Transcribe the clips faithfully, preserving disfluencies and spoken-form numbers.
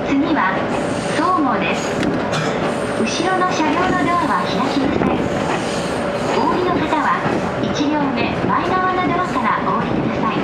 次は相互です。後ろの車両のドアは開きません。お降りの方はいち両目前側のドアからお降りください。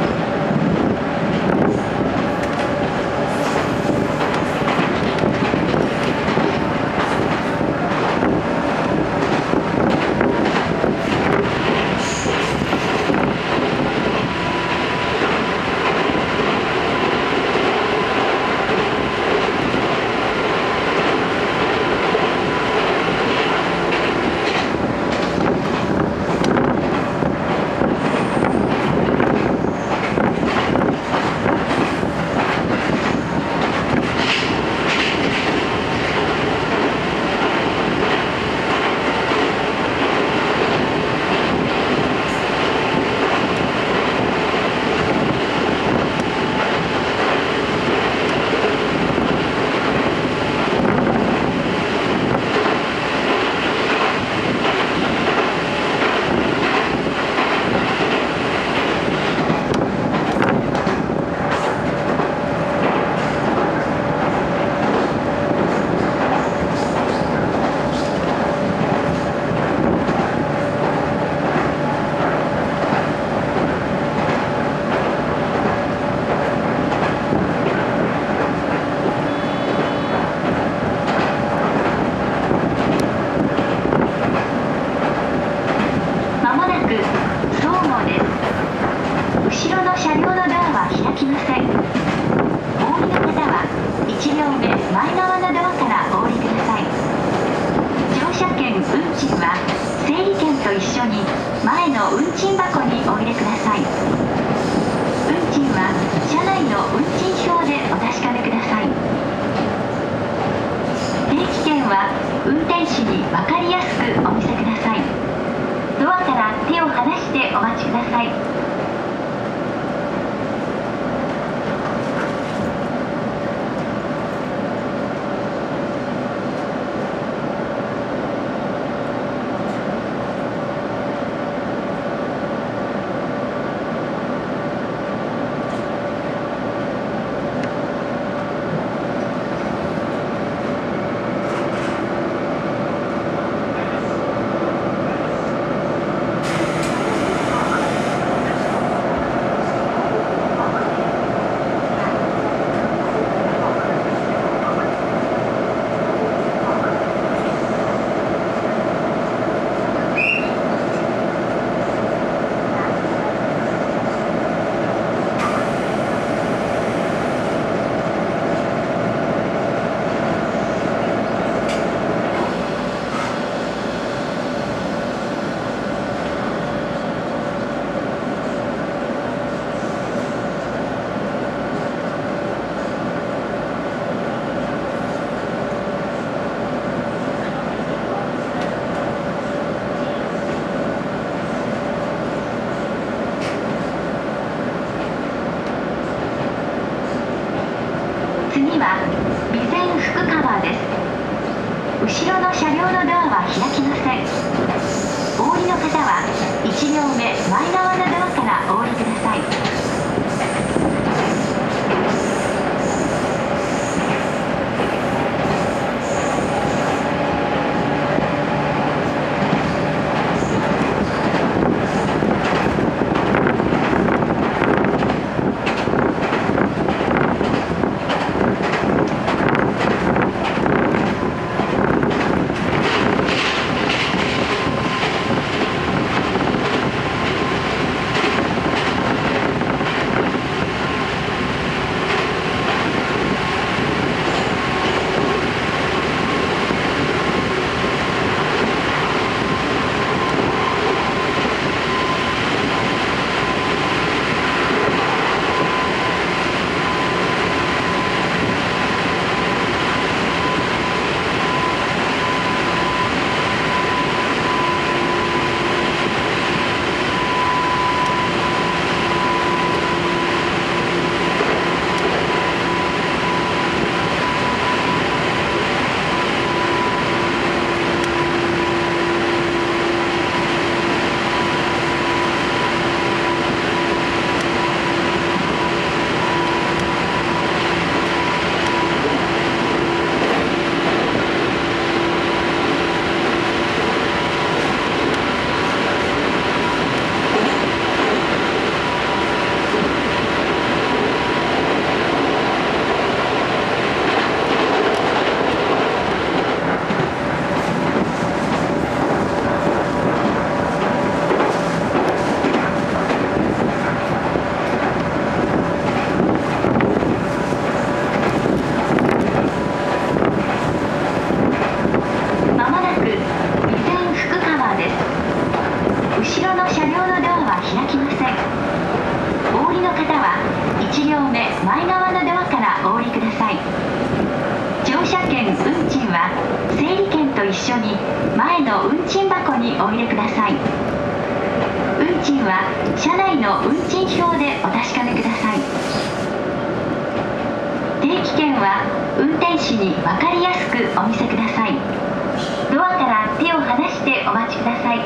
後ろの車両のドアは開きません。お降りの方はいち両目前側のドアからお降りください。 お降りください。乗車券・運賃は整理券と一緒に前の運賃箱にお入れください。運賃は車内の運賃表でお確かめください。定期券は運転士に分かりやすくお見せください。ドアから手を離してお待ちください。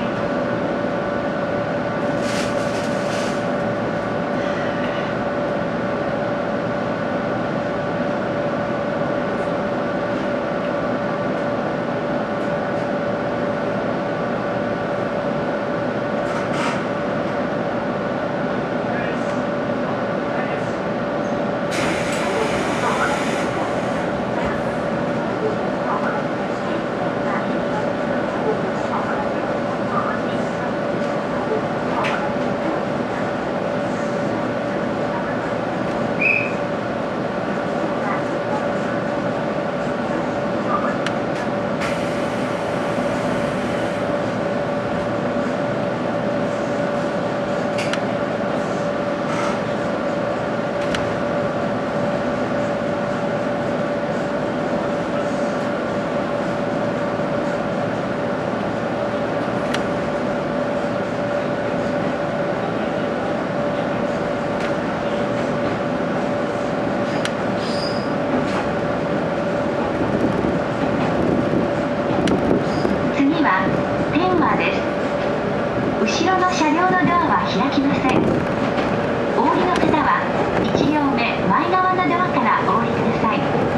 後ろの車両のドアは開きません。お降りの方はいち両目前側のドアからお降りください。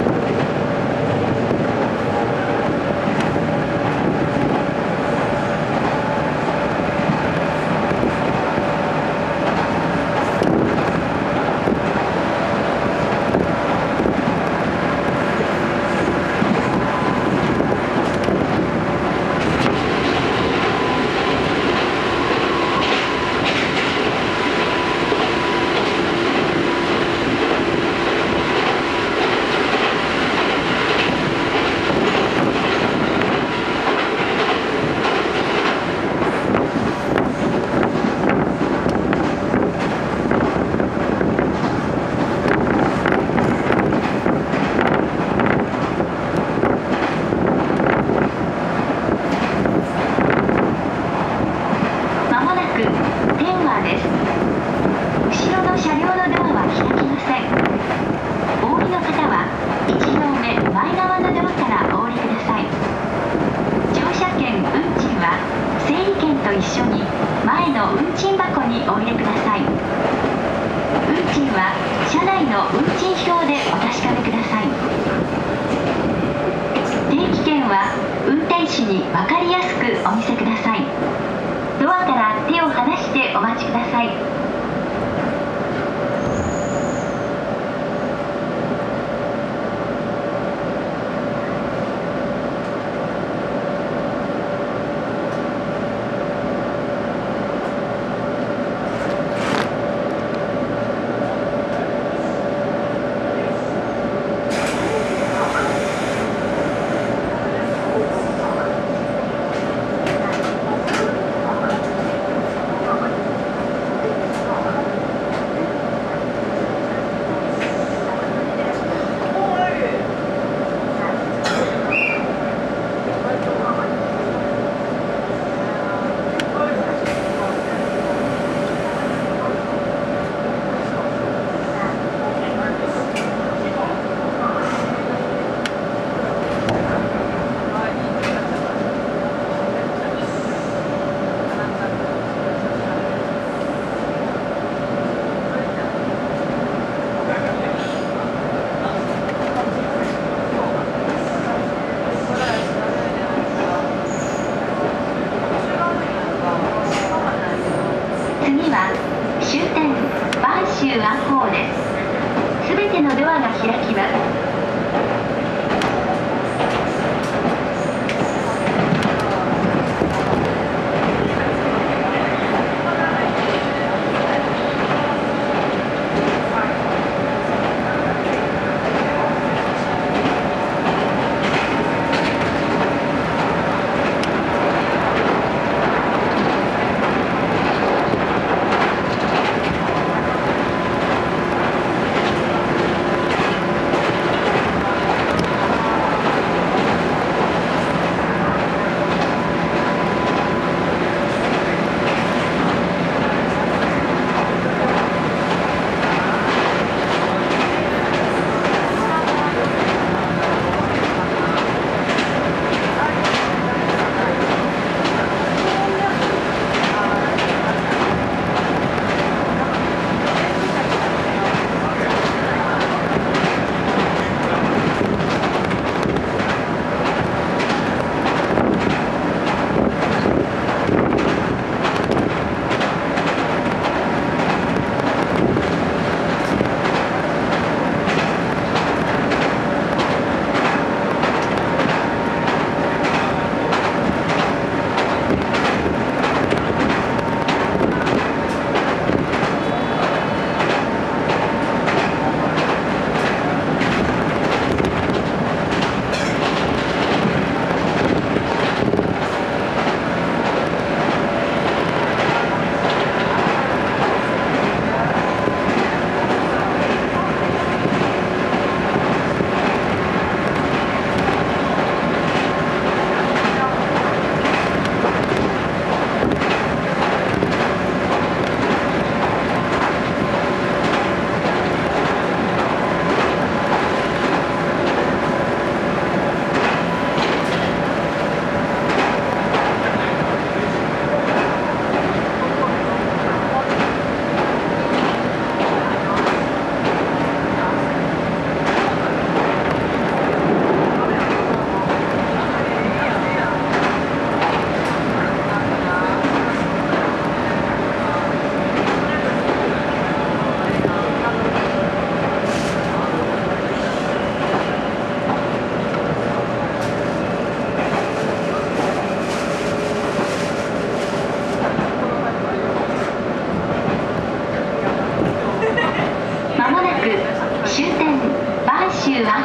一緒に前の運賃箱にお入れください。運賃は車内の運賃表でお確かめください。定期券は運転士に分かりやすくお見せください。ドアから手を離してお待ちください。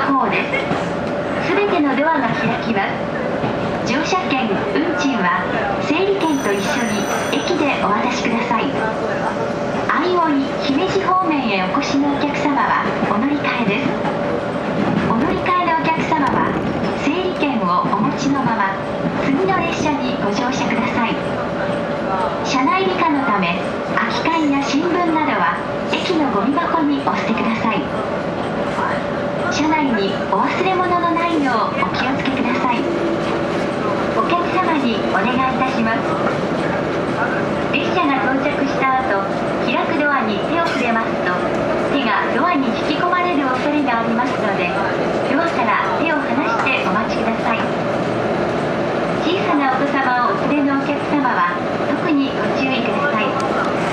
ホーです。すべてのドアが開きます。乗車券、運賃は整理券と一緒に駅でお渡しください。相生姫路方面へお越しのお客様はお乗り換えです。お乗り換えのお客様は整理券をお持ちのまま次の列車にご乗車ください。車内理科のため空き缶や新聞などは駅のゴミ箱にお捨てください。車内にお忘れ物